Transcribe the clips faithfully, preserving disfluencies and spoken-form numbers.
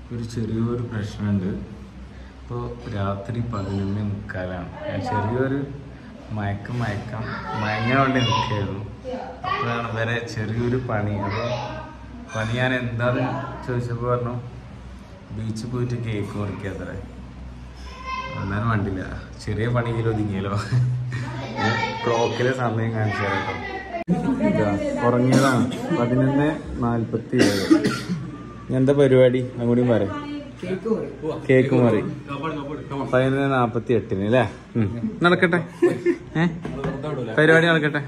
ഒരു ചെറിയൊരു പ്രശ്നമുണ്ട്. ഇപ്പോൾ രാത്രി പതിനൊന്ന് മുക്കാലാണ്. ഞാൻ ചെറിയൊരു മയക്കം മയക്കം മയങ്ങാണ്ട് നിൽക്കുകയായിരുന്നു. അപ്പോഴാണ് വരെ ചെറിയൊരു പണി. അപ്പോൾ പണി ഞാൻ എന്താന്ന് ചോദിച്ചപ്പോൾ പറഞ്ഞു ബീച്ചിൽ പോയിട്ട് കേക്ക് മുറിക്കുക അത്ര. എന്നാലും വണ്ടില്ല, ചെറിയ പണിയിലോ ഒതുങ്ങിയല്ലോ. ക്ലോക്കിലെ സമയം കാണിച്ചു കേട്ടോ. ഇതാ ഉറങ്ങിയതാണ്. പതിനൊന്ന് നാൽപ്പത്തി ഏഴ്. എന്താ പരിപാടി അങ്ങോട്ടും പറയാം. കേക്ക് മുറി പതിനൊന്ന് നാപ്പത്തി എട്ടിന് അല്ലേ? നടക്കട്ടെ. ഏ പരിപാടി നടക്കട്ടെ.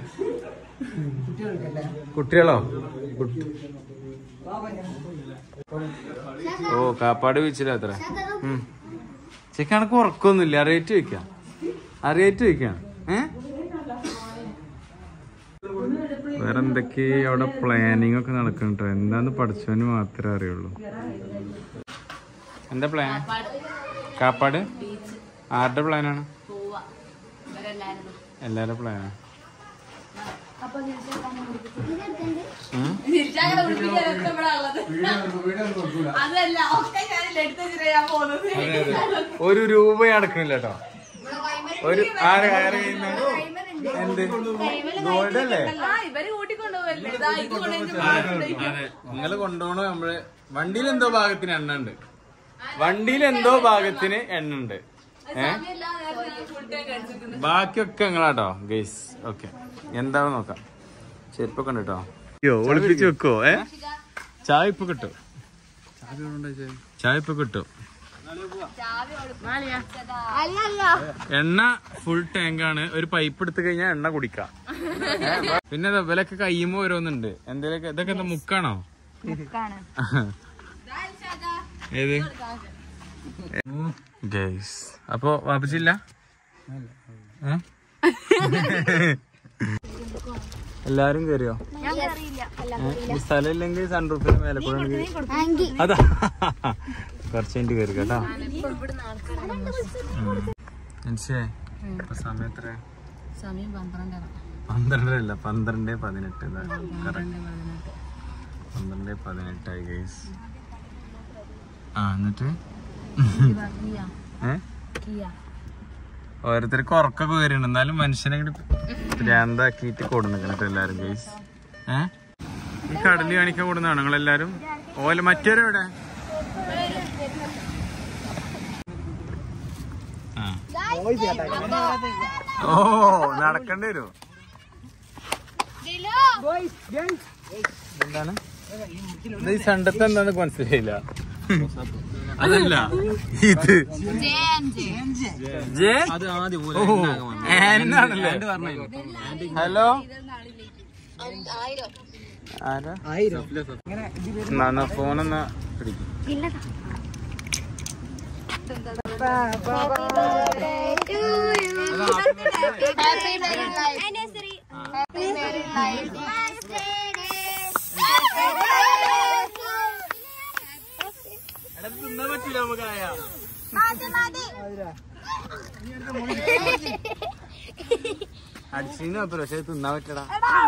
കുട്ടികളോ? ഓ കാപ്പാട് ബീച്ചിലാ അത്ര. ചേക്ക് കണക്ക് ഉറക്കൊന്നുമില്ല. അറിയേറ്റ് വെക്കാം, അറിയേറ്റ് വെക്കാം. ഏ വേറെ എന്തൊക്കെ അവിടെ പ്ലാനിങ് ഒക്കെ നടക്കുന്നുണ്ടോ? എന്താന്ന് പഠിച്ചവന് മാത്രമേ അറിയുള്ളൂ. എന്താ പ്ലാൻ? കാപ്പാട് ആരുടെ പ്ലാനാണ്? എല്ലാരുടെ പ്ലാനാണ്. ഒരു രൂപ അടക്കണില്ല കേട്ടോ. ഒരു ആരെ ആരെ എന്ത് ഗോൾഡ് അല്ലേ? നിങ്ങള് കൊണ്ടുപോകണോ? നമ്മള് വണ്ടിയിൽ എന്തോ ഭാഗത്തിന് എണ്ണ ഉണ്ട്. വണ്ടിയിൽ എന്തോ ഭാഗത്തിന് എണ്ണ ഉണ്ട്. ഏഹ് ബാക്കിയൊക്കെ നിങ്ങളാട്ടോ ഗൈസ്. ഓക്കെ എന്താണെന്ന് നോക്കാം. ചെരുപ്പൊക്കെ ഉണ്ട് കേട്ടോ. അയ്യോ ഒളിപ്പിച്ച് വെക്കോ? ഏ ചായ ഇപ്പൊ കിട്ടും. ചായ ഇപ്പൊ കിട്ടും. എണ്ണ ഫുൾ ടാങ്കാണ്. ഒരു പൈപ്പ് എടുത്തു കഴിഞ്ഞാൽ എണ്ണ കുടിക്കാം. പിന്നെ ഇവലൊക്കെ കയ്യുമ്പോ ഓരോന്നുണ്ട്. എന്തേലൊക്കെ ഇതൊക്കെ എന്താ മുക്കാണോ? ഏത് ഗൈസ്? അപ്പൊ വാപ്പിച്ചില്ല. എല്ലാരും കേറിയോ? സ്ഥലം ഇല്ലെങ്കിൽ സൺറൂഫിന് മേലെ അതാ കുറച്ച് മിനിറ്റ് കയറി കേട്ടോ. സമയം എത്ര? പന്ത്രണ്ടല്ല പന്ത്രണ്ട് പതിനെട്ട്. പന്ത്രണ്ട് പതിനെട്ടായി ഗൈസ്. ആ എന്നിട്ട് ഏ ഓരോരുത്തർക്ക് ഉറക്കൊക്കെ വരുന്നുണ്ട്. എന്നാലും മനുഷ്യനെ ഭ്രാന്താക്കിയിട്ട് കൊടുന്നിട്ട് എല്ലാരും ഗൈസ്. ഏഹ് ഈ കടല് കാണിക്കാൻ കൊടുന്നതാണ് നിങ്ങളെല്ലാരും. ഓല മറ്റവരെവിടെ? ഓ നടക്കേണ്ടി വരും. എന്താണ് ഈ സണ്ടത്തെ? എന്താന്ന് മനസ്സിലായില്ല. അതല്ല ഇത് ഹലോ ആരാ? എന്നാ ഫോണെന്നാ പിടിക്കും. തിന്നാൻ പറ്റില്ല നമുക്ക്. അടിച്ചിന് കുഴപ്പമില്ല, പക്ഷെ തിന്നാൻ പറ്റടാ.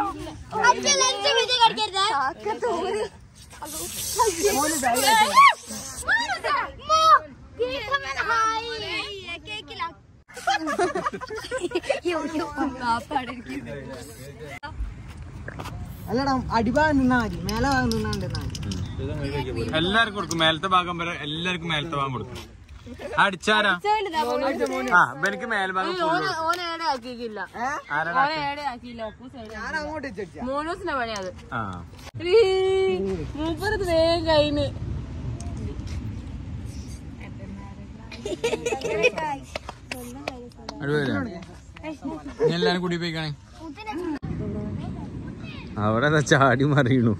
അല്ലടാ അടിഭാഗം നിന്നാ മതി, മേലെ ഭാഗം നിന്നാണ്ട്. എല്ലാവർക്കും കൊടുക്കും. മേലത്തെ ഭാഗം വരെ എല്ലാവർക്കും മേലത്തെ ഭാഗം കൊടുക്കും. അടിച്ചാരാ? ആ എനിക്ക് മേൽഭാഗം മോനൂസിന്റെ പണിയത്. മൂപ്പരത് വേഗം കഴിഞ്ഞ് എല്ലാരും കൂടി പോയിക്കാണേ. അവിടെ ചാടി മറിയണു.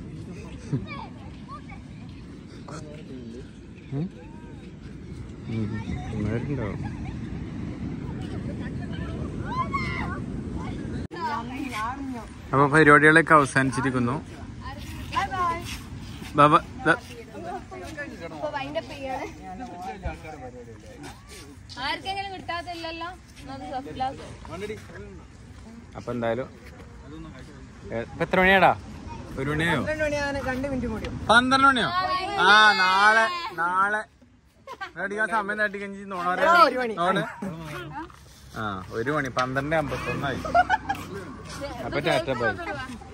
അപ്പൊ പരിപാടികളൊക്കെ അവസാനിച്ചിരിക്കുന്നു. അപ്പൊ എന്തായാലും എത്ര മണിയാടാ? ഒരു മണിയോ പന്ത്രണ്ട് മണിയാണ് രണ്ട് മിനിറ്റ് കൂടിയോ പന്ത്രണ്ട് മണിയോ ആ നാളെ നാളെ അടിക്കാൻ സമയം തട്ടിക്കഞ്ചി നോണ് ആ ഒരു മണി പന്ത്രണ്ട് അമ്പത്തൊന്നായി അപ്പൊ ടാറ്റ ബൈ.